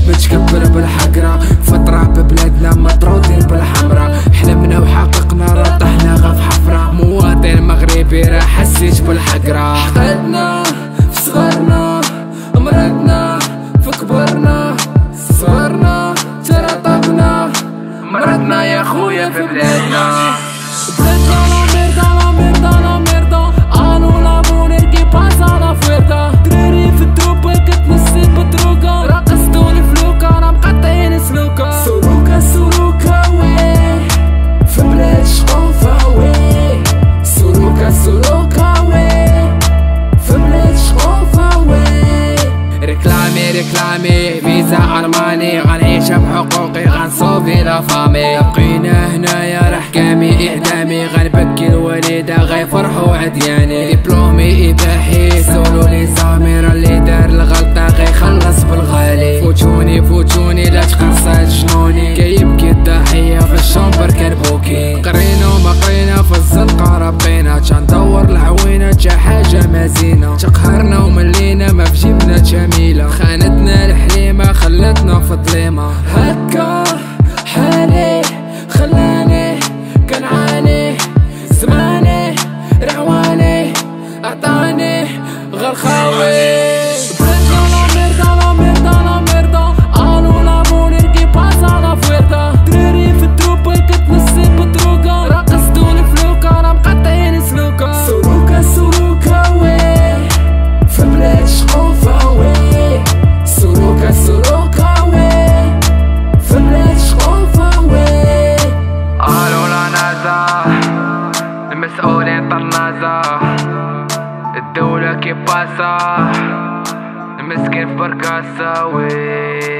متكبر بالحقرة، فترة ببلادنا مطرودين بالحمرة، حلمنا وحققنا راه طحنا غا في حفرة، مواطن مغربي راه حسيت بالحقرة. حقدنا في صغرنا، مرضنا في كبرنا، صغرنا ترطبنا، مرضنا يا خويا في بلادنا. بلادنا لا ميردا لا ميردا لا ميردا، الو لا بونيركي باسا لا فيردا، دراري في الدروبة كتنسي بدروكا، راه قصدوني فلوكا راه مقطعين سلوكا. سلوكا سلوكا وي في بلاد شقوفة وي، سلوكا سلوكا وي في بلاد شقوفة وي. ريكلامي ريكلامي فيزا أرماني، غنعيشها بحقوقي غنصوفي لا فامي، بقينا هنايا راه حكامي إعدامي، غنبكي الوالدة غيفرحو عدياني، دبلومي إباحي سولو لي ساميرا اللي دار الغلطة غيخلص بالغالي. فوتوني فوتوني لا تقرصات جنوني، كيبكي الضحية في الشومبر كنبوكي، قرينا وما قرينا في الزنقة راه بقينا تندور العوينة تا حاجة مزينة، تقهرنا وملينا ما في جيبنا جميلة، خانتنا الحليمة خلتنا في الظليمة. هكا حالي خلاني كنعاني، زماني رعواني عطاني غير خاوي. بلادنا لا ميردا لا ميردا لا ميردا، الو لا بونيركي باسا لا فيردا، دراري في الدروبة كتنسي بدروكا، راه قصدوني فلوكا راه مقطعين سلوكا. سلوكا سلوكا وي في بلاد شقوفة وي، سلوكا سلوكا وي في بلاد شقوفة وي. الو لا نازا المسؤولين طنازة، الدولة كي باسا المسكين في بركاسة وي.